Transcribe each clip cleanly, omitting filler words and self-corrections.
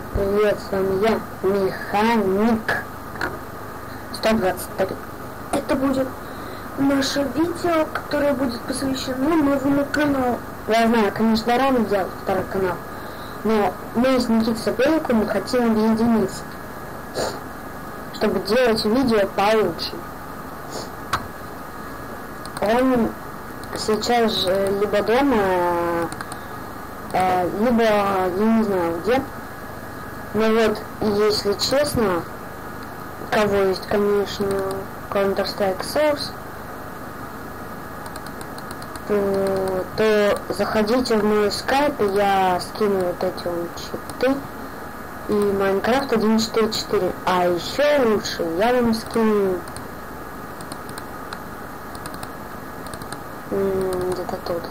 Привет, с вами я, Механик 123. Это будет наше видео, которое будет посвящено новому каналу. Я знаю, конечно, рано делать второй канал, но мы с Никитой Сапельником хотим объединиться, чтобы делать видео получше. Он сейчас же либо дома, либо я не знаю где. Но вот, если честно, кого есть, конечно, Counter-Strike Source, то заходите в мой скайп, и я скину вот эти вот читы и Minecraft 1.4.4. А еще лучше я вам скину где-то тут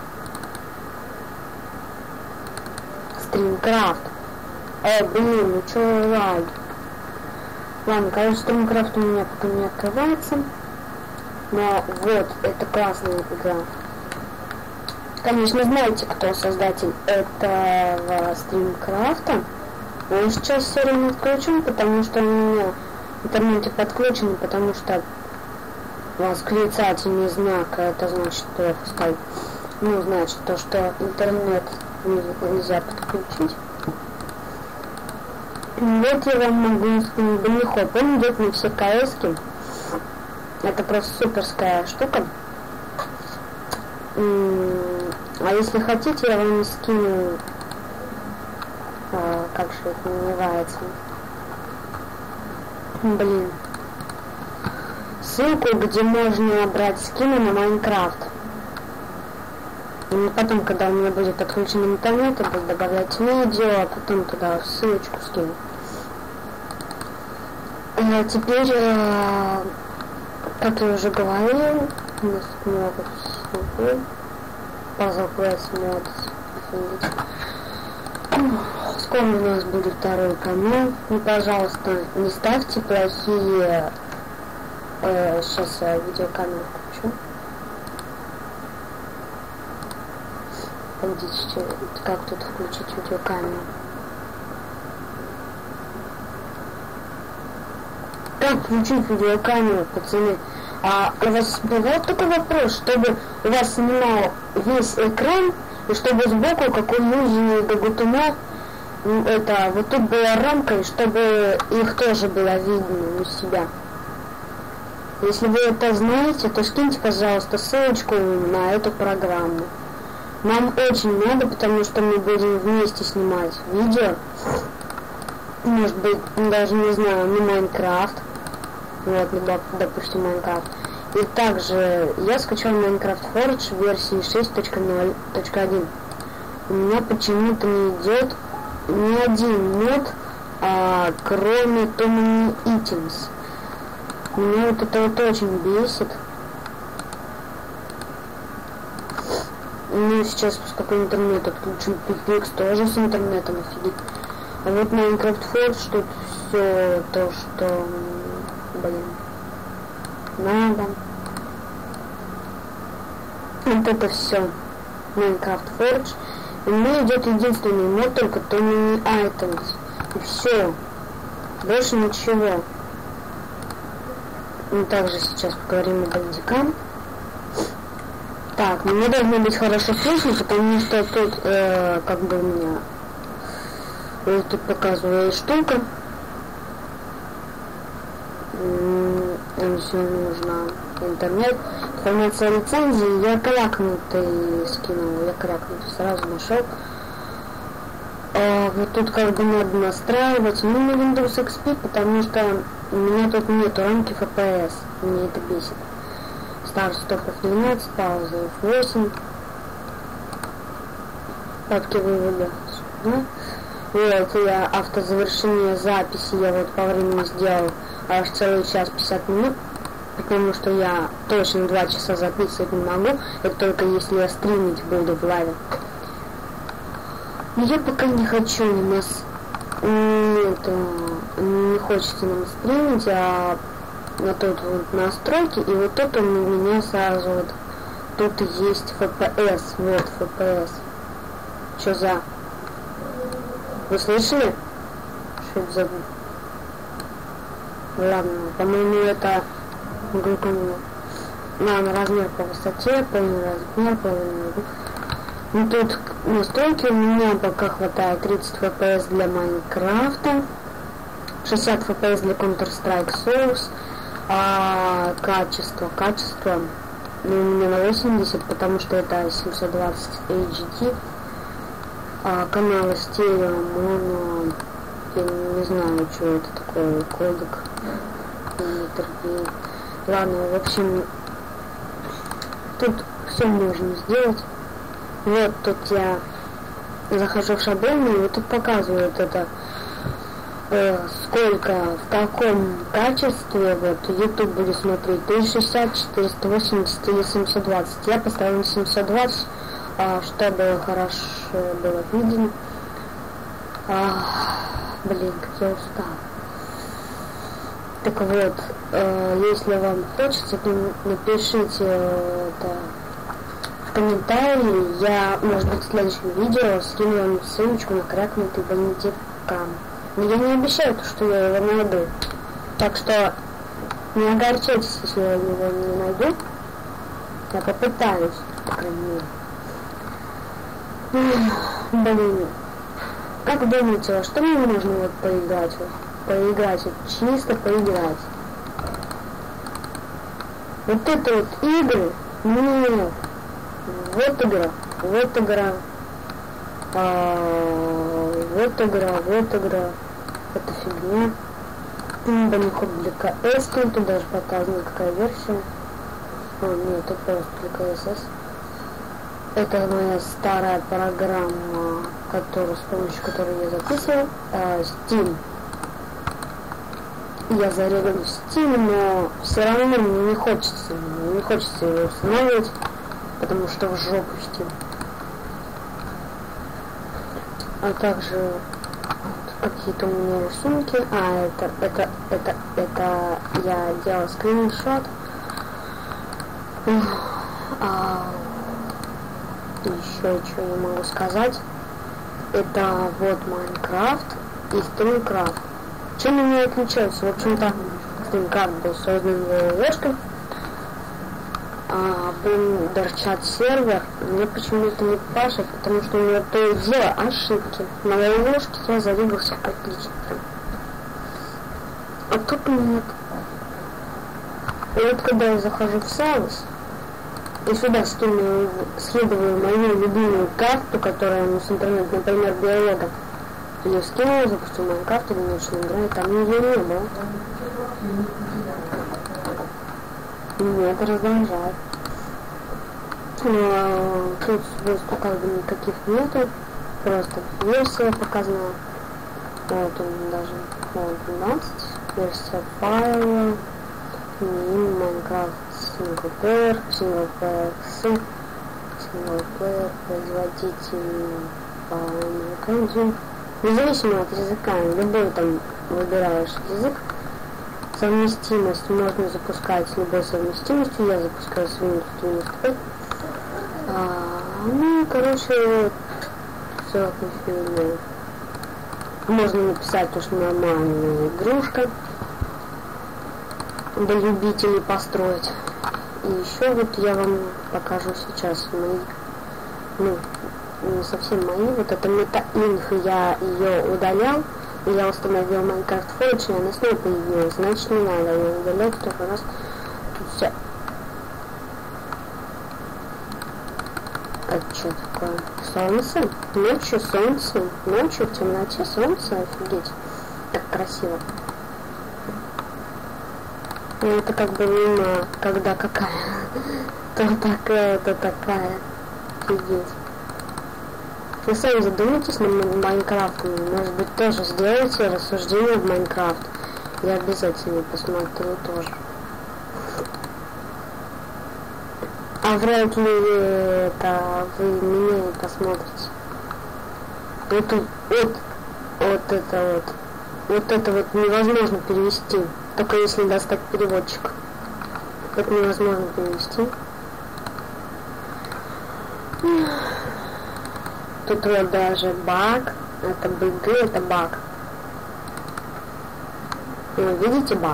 Streamcraft. Блин, ну чё лаги? Ладно, конечно, Streamcraft у меня пока не открывается. Но вот, это классная игра. Конечно, знаете, кто создатель этого Streamcraft. Он сейчас все время отключен, потому что у меня в интернете подключен, потому что восклицательный знак, это значит плохо сказать. Ну, значит, то, что интернет нельзя подключить. Вот я вам могу скинуть Бенихоп. Он идет на все КСки. Это просто суперская штука. А если хотите, я вам скину, как же это называется, блин, ссылку, где можно брать скины на Майнкрафт. И потом, когда у меня будет подключен интернет, я буду добавлять видео, а потом туда ссылочку скину. Теперь, как я уже говорил, у нас много всего. Puzzle Quest Mod. Скоро у нас будет второй канал. И, пожалуйста, не ставьте плохие... сейчас я видеокамеру включу. Подождите, как тут включить видеокамеру? Как включить видеокамеру, пацаны? А у вас бывает такой вопрос, чтобы у вас снимал весь экран, и чтобы сбоку, как у Юзини до Гутуна, это вот тут была рамка, и чтобы их тоже было видно у себя. Если вы это знаете, то скиньте, пожалуйста, ссылочку на эту программу. Нам очень надо, потому что мы будем вместе снимать видео. Может быть, даже не знаю, на Майнкрафт. Вот, допустим, Майнкрафт. И также я скачал Minecraft Forge версии 6.0.1. У меня почему-то не идет ни один мод, кроме Too Items. Меня вот это вот очень бесит. Ну, сейчас поскольку интернет отключен, Pixel тоже с интернетом офигеть. А вот Minecraft Forge тут все то, что... Блин. Надо. Вот это все. Minecraft Forge. И мне идет единственный мод, только Too Items. И все. Больше ничего. Мы также сейчас поговорим о бандикам. Так, мне должно быть хорошо слышно, потому что тут как бы у меня вот тут показывает штука. Нам все нужно интернет, информация о лицензии. Я крякнутый скинул, я крякнутый сразу нашел. Вот тут как бы надо настраивать. Ну, на Windows XP, потому что у меня тут нету рамки FPS. Мне это бесит. Старт стоп F12, пауза F8. Папки вывода. Вот, я автозавершение записи я вот по времени сделал аж целый час 50 минут, потому что я точно 2 часа записывать не могу, это только если я стримить буду в лайве. Но я пока не хочу нас, не хочется нам стримить, а вот тут вот настройки, и вот тут у меня сразу вот тут есть FPS, вот FPS. Что за? Вы слышали? Что-то забыл. Ладно, по-моему, это глюкомия. Ладно, размер по высоте, полный размер, полный... Ну, тут настройки у меня пока хватает 30 FPS для Майнкрафта, 60 FPS для Counter-Strike Source, а качество, ну, у меня на 80, потому что это 720 HD, а каналы стерео, моно, я не знаю, что это такое, кодек, ладно, в общем, тут все можно сделать. Вот тут я захожу в шаблоны, и вот тут показывают это, сколько, в каком качестве вот YouTube будет смотреть, 1060, 480 или 720. Я поставил 720, чтобы хорошо было видно. Блин, как я устал. Так вот, если вам хочется, то напишите это в комментарии. Я, может быть, в следующем видео скину вам ссылочку на крякнутый бандикам. Но я не обещаю, что я его найду. Так что не огорчайтесь, если я его не найду. Я попытаюсь, по крайней мере. Блин. Как думаете, что мне нужно вот поиграть? Поиграть, вот чисто поиграть. Вот это вот игры, нет. Вот игра, вот игра, вот игра, это фигня. Баниход для КС, тут даже показано, какая версия. Нет, это просто для КСС. Это моя старая программа, с помощью которой я записывал. Steam. Я зареган в Steam, но все равно мне не хочется его устанавливать, потому что в жопу Steam. А также какие-то у меня рисунки. Это я делал скриншот. Еще что я могу сказать? Это вот Майнкрафт и Стримкрафт. Чем они отличаются? В общем-то, Стримкрафт был создан ложкой, а Бендерчат сервер мне почему-то не пашет, потому что у него то и дело ошибки. На ложке я зарегался отлично. А тут нет. И вот когда я захожу в сервис, и сюда скидываю мою любимую карту, которая с интернета, например, биолога. Ее скинула, запустил Майнкрафт или начал играть, там ее не было. Меня это раздражает. Тут как бы никаких нету, просто версия показана. Вот он даже, вот 12, версия файла, Майнкрафт синглплеер, производитель по-американски. Независимо от языка, любой там выбираешь язык, совместимость можно запускать с любой совместимостью, я запускаю с Windows 95. Ну, короче, все отлично. Можно написать тоже нормальная игрушка для любителей построить. И еще вот я вам покажу сейчас мои, не совсем мои, вот это MetaInf, я ее удалял, и я установил Minecraft Forge, и она снова появилась, значит не надо ее удалять, только у нас тут все. Это что такое? Солнце? Ночью солнце, ночью в темноте солнце, офигеть, так красиво. И это как бы луна, когда какая, то такая, то такая, офигеть. Вы сами задумайтесь над Майнкрафтом, может быть тоже сделайте рассуждение в Майнкрафт. Я обязательно посмотрю тоже. А вряд ли это вы меня не посмотрите. Вот это вот невозможно перевести, только если достать переводчик. Это невозможно перевести. Тут вот даже баг, это БГ, это баг. Видите баг?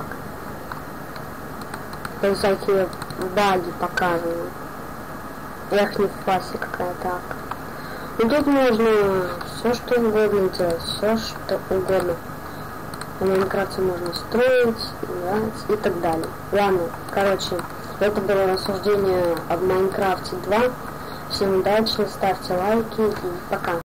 То всякие баги показывают. Эх, не в фасе какая-то. Ну тут можно все что угодно делать, все что угодно. В Майнкрафте можно строить, играть и так далее. Ладно, короче, это было рассуждение об Майнкрафте 2. Всем удачи, ставьте лайки и пока.